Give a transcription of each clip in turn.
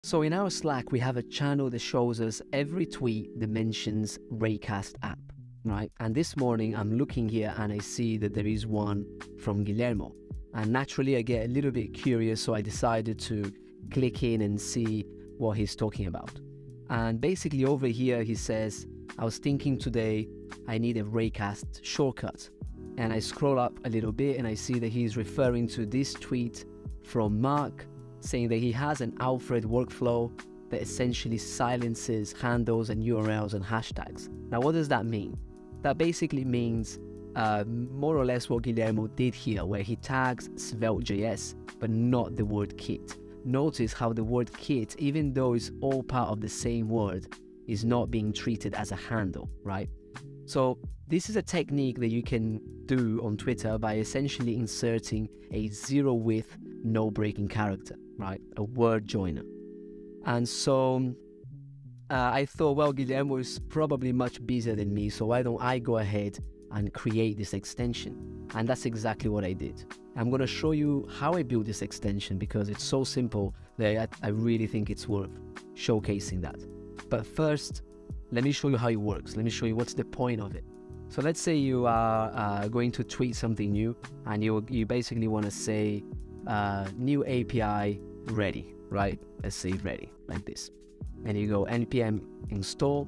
So in our Slack, we have a channel that shows us every tweet that mentions Raycast app, right? And this morning I'm looking here and I see that there is one from Guillermo. And naturally I get a little bit curious, so I decided to click in and see what he's talking about. And basically over here he says, I was thinking today I need a Raycast shortcut. And I scroll up a little bit and I see that he's referring to this tweet from Mark, saying that he has an Alfred workflow that essentially silences handles and URLs and hashtags. Now, what does that mean? That basically means more or less what Guillermo did here, where he tags Svelte.js, but not the word kit. Notice how the word kit, even though it's all part of the same word, is not being treated as a handle, right? So this is a technique that you can do on Twitter by essentially inserting a zero width, no breaking character, right? A word joiner. And so I thought, well, Guillermo is probably much busier than me, so why don't I go ahead and create this extension? And that's exactly what I did. I'm going to show you how I built this extension because it's so simple that I really think it's worth showcasing that. But first, let me show you how it works. Let me show you what's the point of it. So let's say you are going to tweet something new and you basically want to say new API ready, right? Let's say ready like this. And you go npm install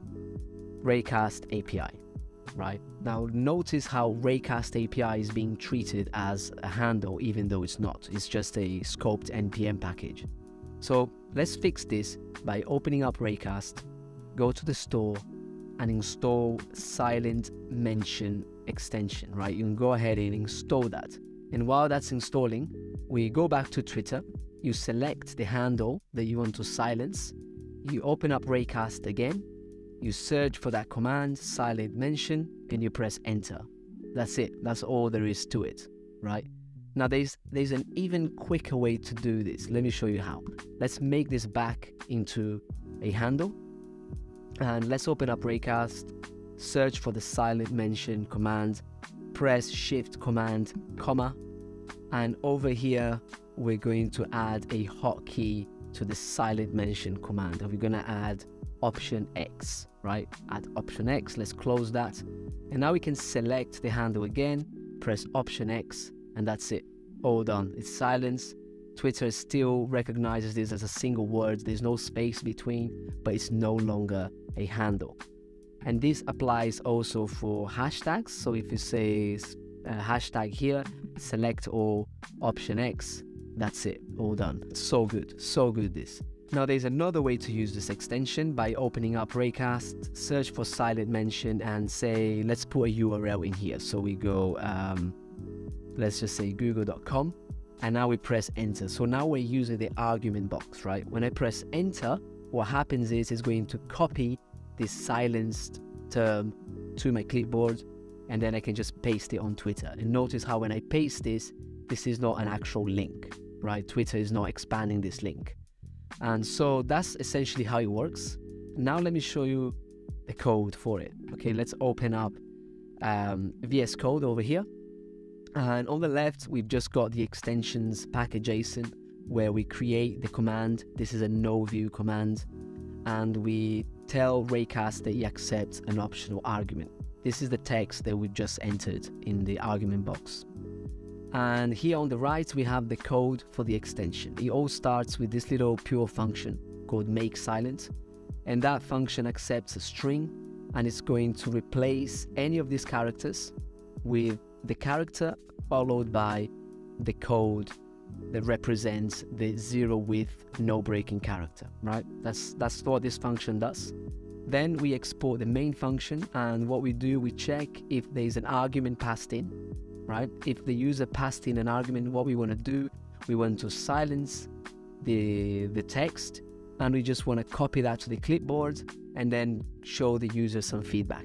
Raycast API, right? Now notice how Raycast API is being treated as a handle even though it's not. It's just a scoped npm package. So let's fix this by opening up Raycast, go to the store and install silent mention extension, right? You can go ahead and install that. And while that's installing, we go back to Twitter, you select the handle that you want to silence, you open up Raycast again, you search for that command, silent mention, and you press enter. That's it. That's all there is to it, right? Now there's an even quicker way to do this. Let me show you how. Let's make this back into a handle. And let's open up Raycast, search for the silent mention command, press shift command, comma, and over here, we're going to add a hotkey to the silent mention command. And we're going to add option X, right? Add option X, let's close that. And now we can select the handle again, press option X, and that's it. All done. It's silenced. Twitter still recognizes this as a single word. There's no space between, but it's no longer a handle. And this applies also for hashtags. So if you say hashtag here, select all, option X, that's it, all done. So good this. Now there's another way to use this extension by opening up Raycast, search for silent mention and say, let's put a URL in here. So we go, let's just say google.com. And now we press enter. So now we're using the argument box, right? When I press enter, what happens is it's going to copy this silenced term to my clipboard, and then I can just paste it on Twitter. And notice how when I paste this is not an actual link, right? Twitter is not expanding this link. And so that's essentially how it works. Now let me show you the code for it. Okay, let's open up VS Code over here. And on the left, we've just got the extensions package.json where we create the command. This is a no view command. And we tell Raycast that he accepts an optional argument. This is the text that we've just entered in the argument box. And here on the right, we have the code for the extension. It all starts with this little pure function called make silent. And that function accepts a string and it's going to replace any of these characters with the character followed by the code that represents the zero width, no breaking character, right? That's what this function does. Then we export the main function, and what we do, we check if there's an argument passed in, right? If the user passed in an argument, what we want to do, we want to silence the text, and we just want to copy that to the clipboard and then show the user some feedback.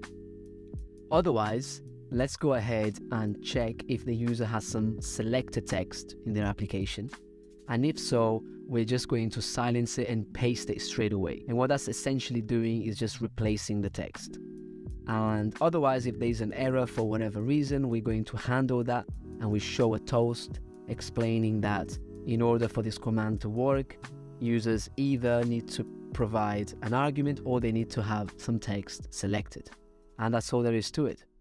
Otherwise, let's go ahead and check if the user has some selected text in their application. And if so, we're just going to silence it and paste it straight away. And what that's essentially doing is just replacing the text. And otherwise, if there's an error for whatever reason, we're going to handle that and we show a toast explaining that in order for this command to work, users either need to provide an argument or they need to have some text selected. And that's all there is to it.